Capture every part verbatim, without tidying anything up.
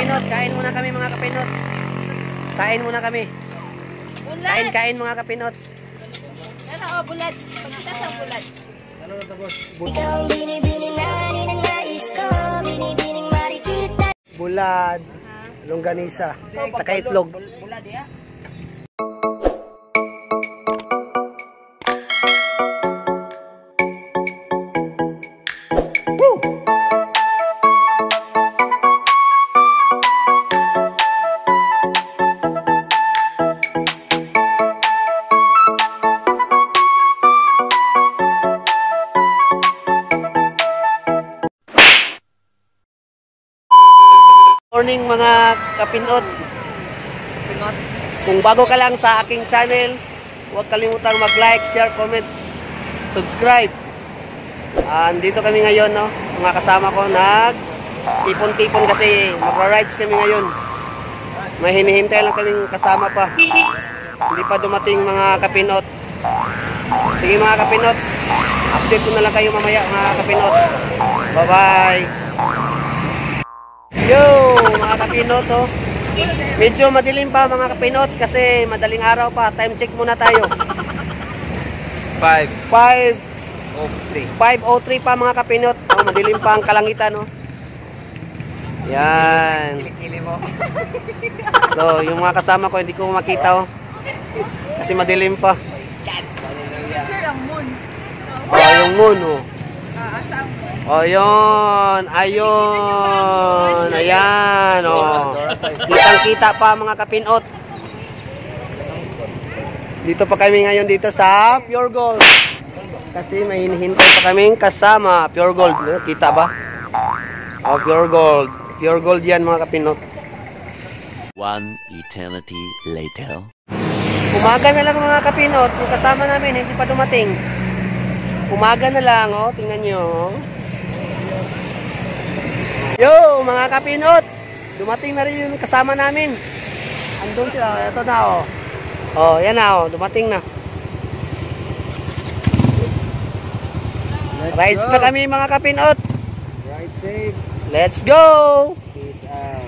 kapinot, kain muna kami mga kapinot. Kain muna kami. Kain, kain mga kapinot. Ano, oh, bulat. Pagkita sa bulat. Ano na tapos? Bulad, longganisa, saka itlog. Bulad ya. Morning mga kapinot. Kung bago ka lang sa aking channel, huwag kalimutang mag-like, share, comment, subscribe. Uh, dito kami ngayon, no? Mga kasama ko nag-tipon-tipon kasi magra-rides kami ngayon. May hinihintay lang kaming kasama pa. Hindi pa dumating mga kapinot. Sige mga kapinot, update ko na lang kayo mamaya mga kapinot. Bye-bye. Yo, mga kapinot, oh. Medyo madilim pa mga kapinot kasi madaling araw pa. Time check muna tayo. five oh three pa mga kapinot. Oh, madilim pa ang kalangitan, oh. Yan. So, yung mga kasama ko hindi ko makita, oh. Kasi madilim pa. Oh, yung moon, oh. Oh, yun. Ayun. Ayan, oh. Kitang-kita pa mga kapinot. Dito pa kami ngayon dito sa Pure Gold. Kasi may hinihintay pa kaming kasama. Pure Gold. Kita ba? Oh, Pure Gold. Pure Gold yan mga kapinot. One eternity later. Umaga na lang mga kapinot. Yung kasama namin hindi pa dumating. Umaga na lang, oh. Tingnan nyo, oh. Yo, mga kapinot, dumating na rin yung kasama namin. Andun sila, ito na, oh. Oh, yan na, oh, dumating na. Let's Rides go. Na kami mga kapinot. Ride safe. Let's go. Peace out.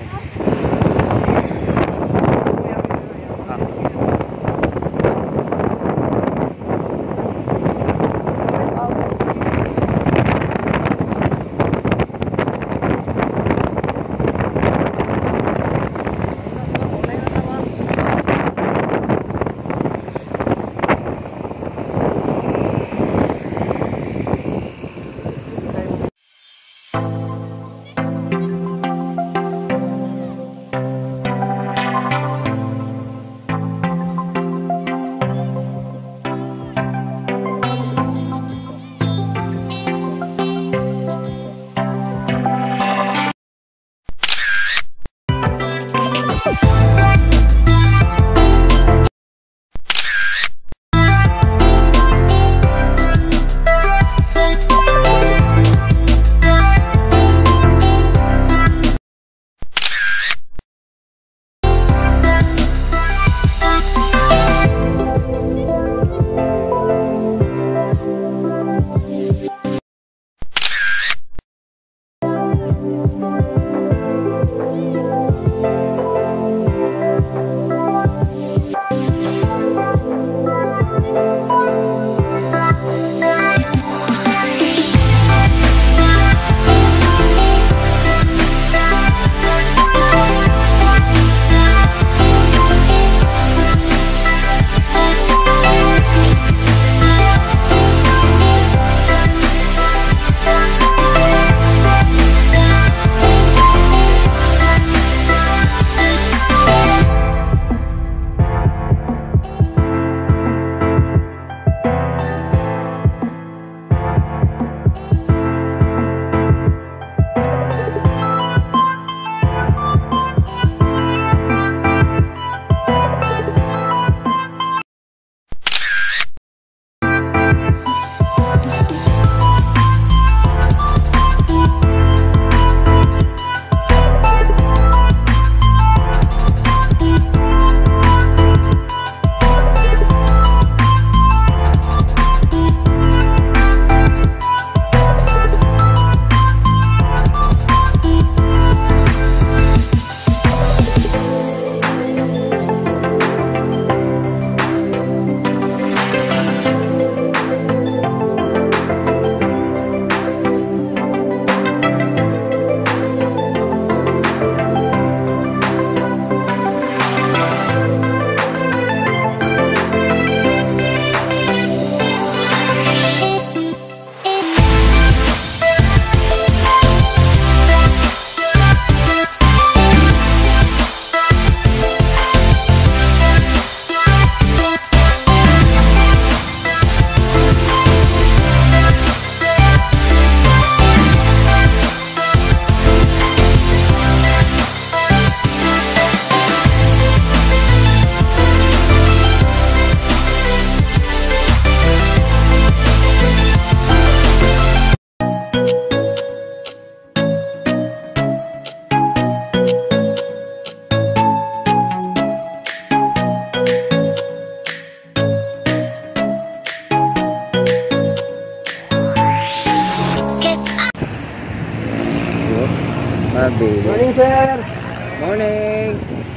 Morning, sir. Morning.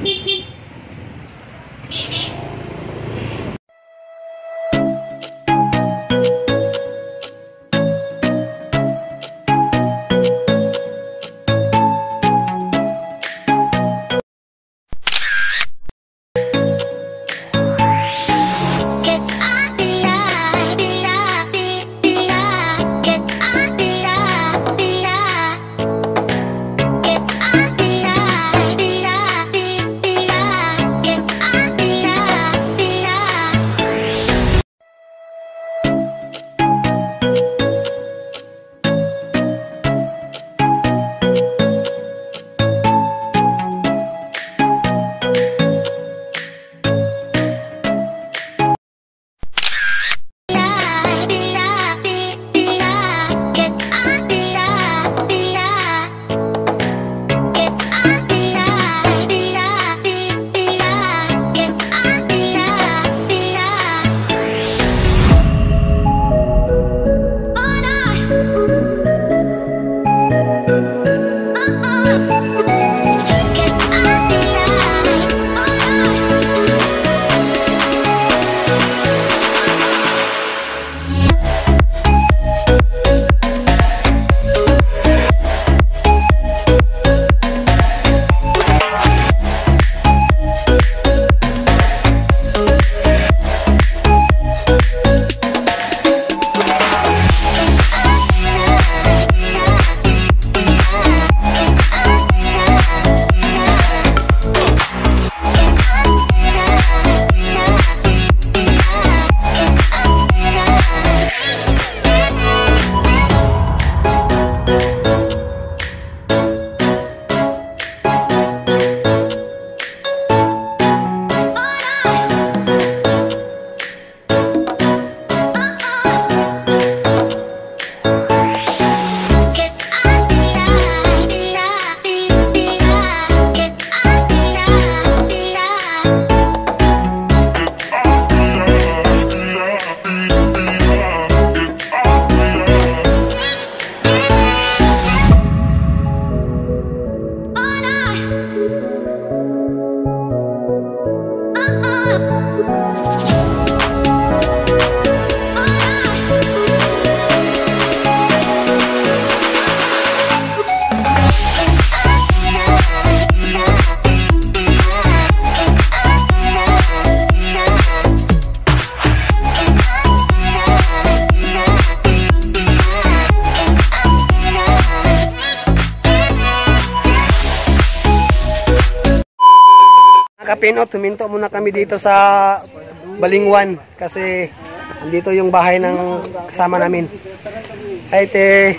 Kapinot, huminto muna kami dito sa Balingwan kasi dito yung bahay ng kasama namin. Ay te,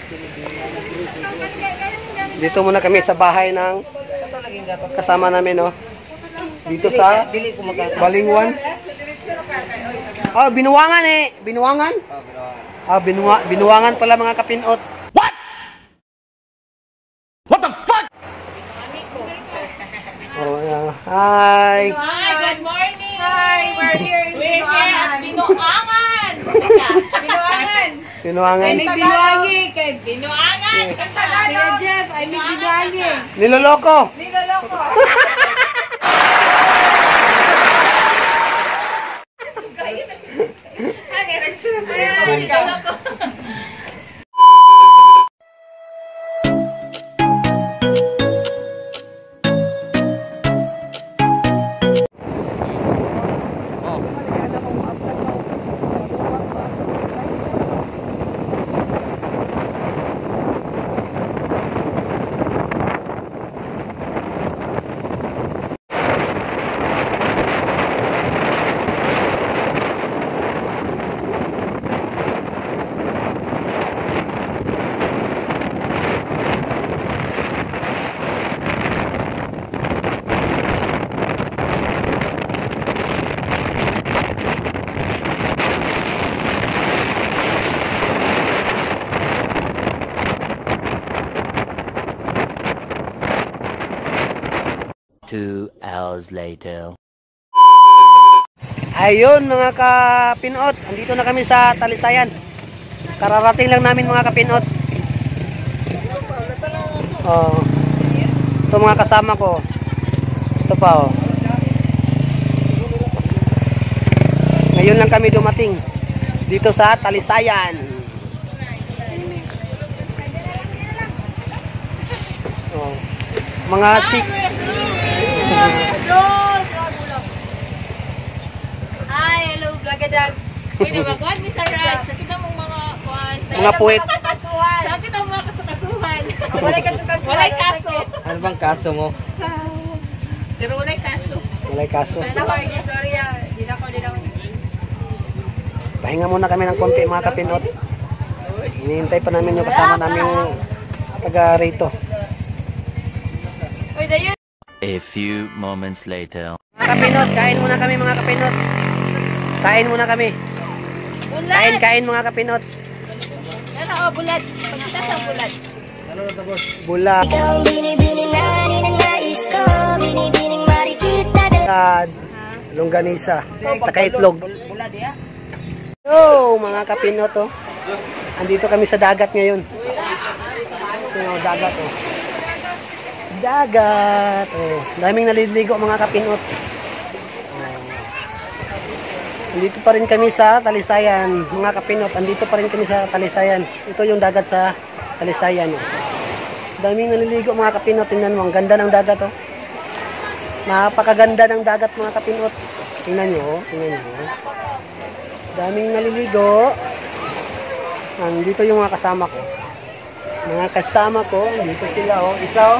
dito muna kami sa bahay ng kasama namin, no? Dito sa Balingwan. Ah, Binuangan eh. Binuangan? Ah, binuwa, Binuangan pala mga kapinot. What? What the fuck? Oh, uh, hi. Hi, good morning. Hi, we're here in Binuangan. Binuangan. Binuangan. Binuangan. Ay, Binuangi. Kay Binuangan. Ang Tagalog. Kuya Jeff, ay may Binuangi. Niloloko. Niloloko. Ang nagsusuyo. Niloloko. Two hours later. Ayun mga kapinot, andito na kami sa Talisayan. Kararating lang namin mga kapinot. Oh. Ito mga kasama ko. Ito pa oh. Ngayon lang kami dumating dito sa Talisayan. Oh. Mga chicks. Hi, hello, vlog-a-dag. Pwede ba kuhan ni Sarah? Sa kita mong mga kuhan. Mga puwet. Kasukasuhan. Sa kita mong mga kasukasuhan. Walay kasukasuhan. Walay kaso. Ano bang kaso mo? Sa... Pero walay kaso. Walay kaso. Hindi na ako, hindi, sorry ah. Hindi na ako, hindi na ako. Pahinga muna kami ng konti mga kapinot. Hinihintay pa namin yung kasama namin taga rito. Uy, dayon. A few moments later. Mga kapinot, kain muna kami mga kapinot. Kain muna kami. Kain, kain mga kapinot. Ano o, bulat. Pagkita sa bulat. Bula. Tad, longganisa, saka itlog. Yo, mga kapinot oh. Andito kami sa dagat ngayon. Ito yung dagat oh. Dagat oh. Daming naliligo mga kapinot. Andito pa rin kami sa Talisayan, mga kapinot. Andito pa rin kami sa Talisayan. Ito yung dagat sa Talisayan. Oh. Daming naliligo mga kapinot. Tingnan mo, ang ganda ng dagat. Oh. Napakaganda ng dagat mga kapinot. Tingnan nyo, oh. Tingnan nyo. Oh. Daming naliligo. Andito yung mga kasama ko. Mga kasama ko, dito sila. Oh. Isa oh.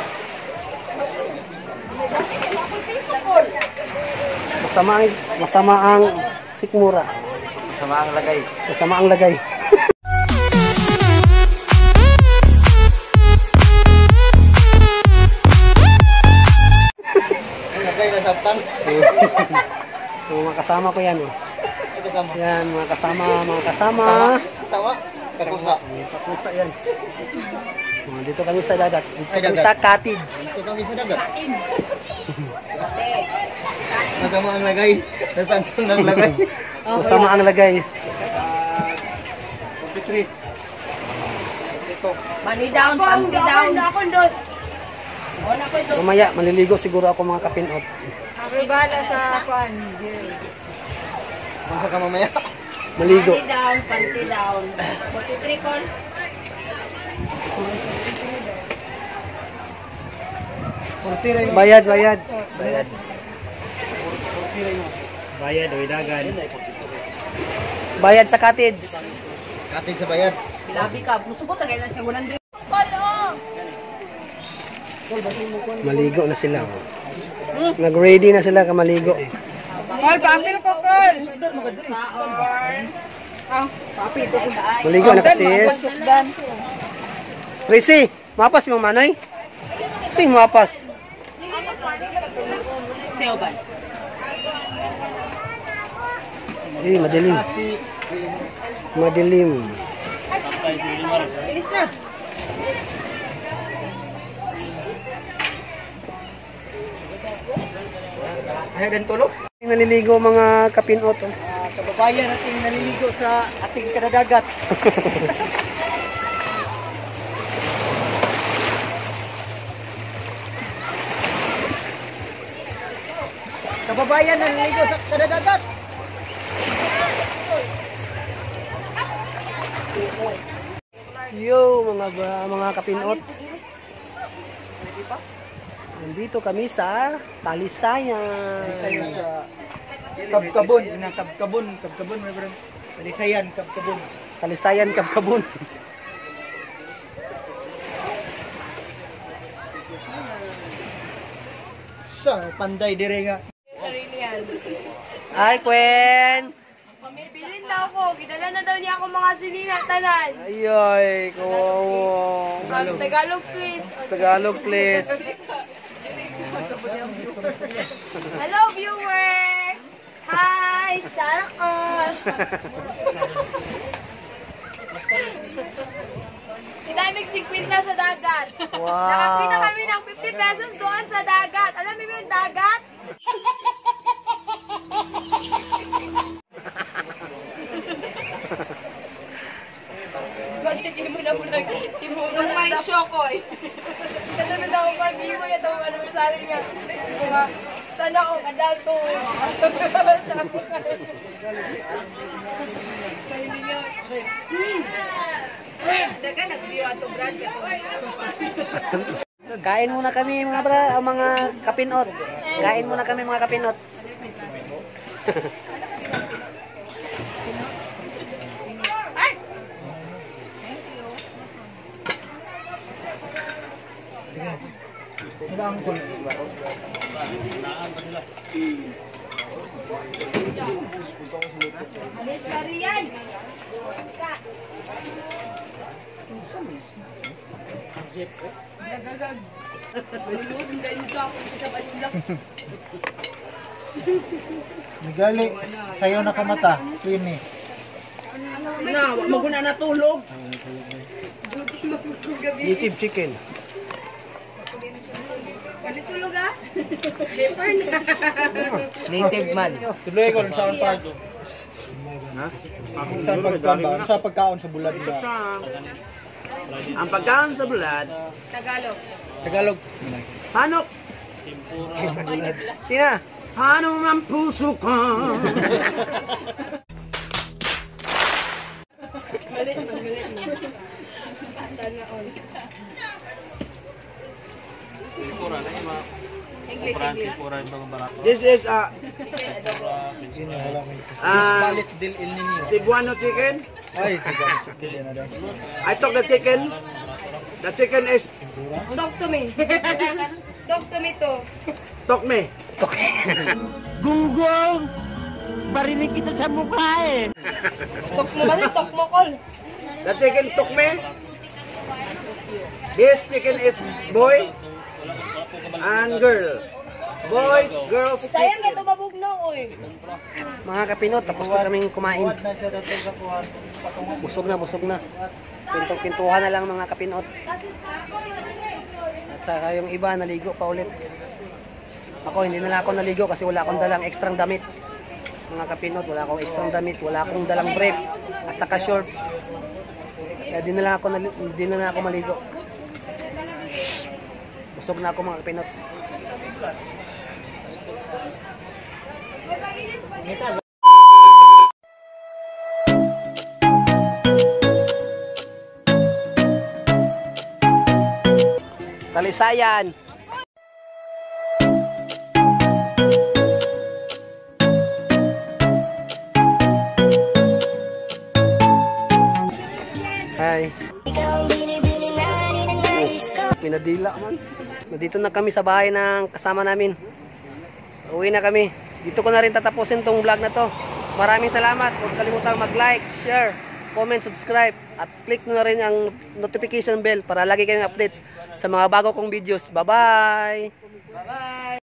Masama ang, masama ang sikmura. Masama ang lagay. Masama ang lagay. Lagay na saptan. Yung mga kasama ko yan. Oh. Kasama. Yan, mga kasama, mga kasama. Kasama. Kakusa. Kakusa yan. Oh, dito kami sa dagat. Dito Ay, kami dagat. sa cottage. Ito kami sa dagat. Masama ang lagay. Nasantong ng lagay. Masama ang lagay. forty-three. Ito. Money down, panty down. Ako, dos. Mamaya, maliligo siguro ako mga kapinot. Ako bala sa kwan. Bangsa ka mamaya. Maligo. Money down, panty down. forty-three kon. Bayad, bayad. Bayad. Bayad o idagan. Bayad sa cottage. Katig sa bayad. Labi ka, musubot na ganyan siya one hundred. Kalo! Maligo na sila. Oh. Nag-ready na sila ka maligo. Kal, papil ko, Kal! Maligo na kasi sis. Risi, mapas yung manay. Sing mapas. Seoban. Eh, madilim. Madilim. Ilis na. Ayaw din tulog. Naliligo mga kapinot. Oh. Uh, kababayan nating naliligo sa ating kadadagat. Kababayan naliligo sa kadadagat. Yo, mga ba- mga kapinot. Nandito kami sa Talisayan. Sa Kabkabon, na Kabkabon, Kabkabon, may bro. Talisayan, Kabkabon. Talisayan, Kabkabon. Sa panday dire nga. Sarili yan. Ay, Kwen! Pilin na ako. Gidala na daw niya ako mga silina, tanan. Ayoy, kawawa. Tagalog, Tagalog please. Tagalog, please. Hello, viewer! Hi! Sana all! Dinamig singkwis na sa dagat. Wow. Nakakita kami ng fifty pesos doon sa dagat. Alam mo yung dagat? Basta hindi mo na bulag. Hindi mo na May shokoy. Kada na ako pag-iwan sari niya. Mga sana akong adalto. Kain muna kami mga bra, ah, mga kapinot. Kain muna kami mga kapinot. Sila ang kul. Alis sari yan. Nagagag. Maluluod, hindi nito ako sa balilak. Migali, sayo na kamata. Queenie. Na, maguna natulog. Duty magulog gabi. Native chicken. Ano tulog ah? Hyper na. Native man. Tuloy ko sa ang part. Ha? Sa pagkaon ba? Sa pagkaon sa bulad ba? Ang pagkaon sa bulad, Tagalog. Tagalog. hanok. Sina? Hanong ang puso ko. Mali, mali na. Asan na all? English, English. This is a Ini wala may. uh, Palit del El Niño. Cebuano chicken. Ay, Tagalog chicken na din. I took the chicken. The chicken is Talk to me. Talk to me to. tokme. Gunggong! Barinig kita sa mukha eh! Talk mo kasi, talk mo call. The chicken tokme. This chicken is boy and girl. Boys, girls, Sayang chicken. ka tumabugno, oy. Mga kapinot, tapos na kaming kumain. Buhat na siya dito sa kuhan. Busog na, busog na. Pinto-pintuhan na lang mga kapinot. At saka yung iba, naligo pa ulit. Ako, hindi na lang ako naligo kasi wala akong dalang ekstrang damit. Mga kapinot, wala akong ekstrang damit, wala akong dalang brief at saka shorts. Kaya di na lang ako, nali- di na lang ako maligo. Busog na ako mga kapinot. Talisayan. Hi. Oh, pinadila man. Nandito na kami sa bahay ng kasama namin. Uwi na kami. Dito ko na rin tatapusin tong vlog na to. Maraming salamat. Huwag kalimutang mag-like, share, comment, subscribe. At click nyo na rin ang notification bell para lagi kayong update sa mga bago kong videos. Bye-bye!